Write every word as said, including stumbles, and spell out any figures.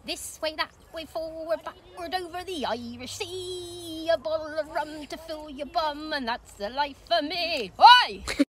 This way, that way, forward, backward, over the Irish Sea. A bottle of rum to fill your bum, and that's the life for me. Oi!